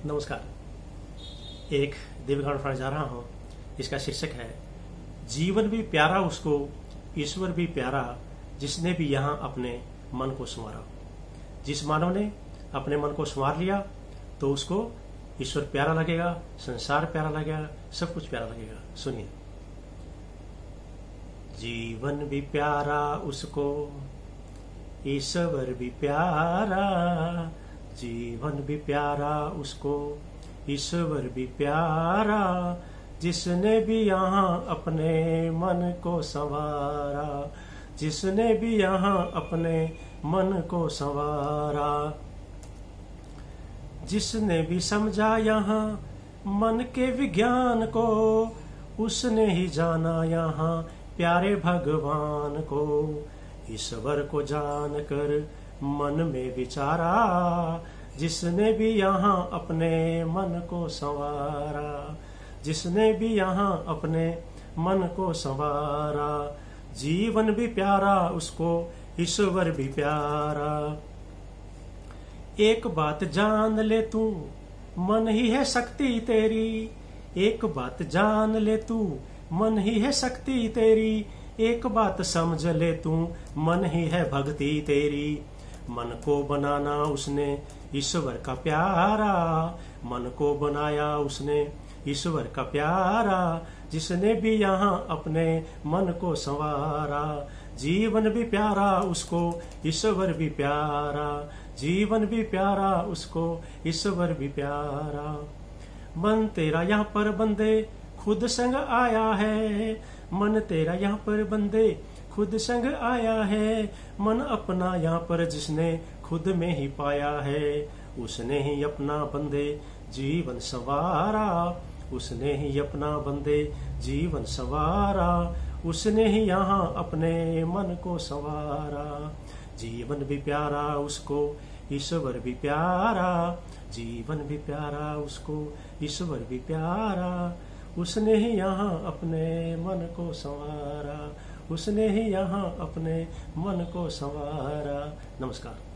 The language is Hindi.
नमस्कार। एक दिव्यगान पढ़ने जा रहा हूं। इसका शीर्षक है जीवन भी प्यारा उसको, ईश्वर भी प्यारा, जिसने भी यहाँ अपने मन को संवारा। जिस मानव ने अपने मन को संवार लिया तो उसको ईश्वर प्यारा लगेगा, संसार प्यारा लगेगा, सब कुछ प्यारा लगेगा। सुनिए। जीवन भी प्यारा उसको, ईश्वर भी प्यारा, जीवन भी प्यारा उसको, ईश्वर भी प्यारा, जिसने भी यहाँ अपने मन को संवारा, जिसने भी यहाँ अपने मन को संवारा, जिसने भी समझा यहाँ मन के विज्ञान को, उसने ही जाना यहाँ प्यारे भगवान को। ईश्वर को जानकर मन में विचारा, जिसने भी यहाँ अपने मन को संवारा, जिसने भी यहाँ अपने मन को संवारा। जीवन भी प्यारा उसको, ईश्वर भी प्यारा। एक बात जान ले तू, मन ही है शक्ति तेरी। एक बात जान ले तू, मन ही है शक्ति तेरी। एक बात समझ ले तू, मन ही है भक्ति तेरी। मन को बनाना उसने ईश्वर का प्यारा, मन को बनाया उसने ईश्वर का प्यारा, जिसने भी यहाँ अपने मन को संवारा। जीवन भी प्यारा उसको, ईश्वर भी प्यारा, जीवन भी प्यारा उसको, ईश्वर भी प्यारा। मन तेरा यहाँ पर बंदे खुद संग आया है, मन तेरा यहाँ पर बंदे खुद संग आया है। मन अपना यहाँ पर जिसने खुद में ही पाया है, उसने ही अपना बंदे जीवन संवारा, उसने ही अपना बंदे जीवन संवारा, उसने ही यहाँ अपने मन को संवारा। जीवन भी प्यारा उसको, ईश्वर भी प्यारा, जीवन भी प्यारा उसको, ईश्वर भी प्यारा, उसने ही यहाँ अपने मन को संवारा, उसने ही यहाँ अपने मन को संवारा। नमस्कार।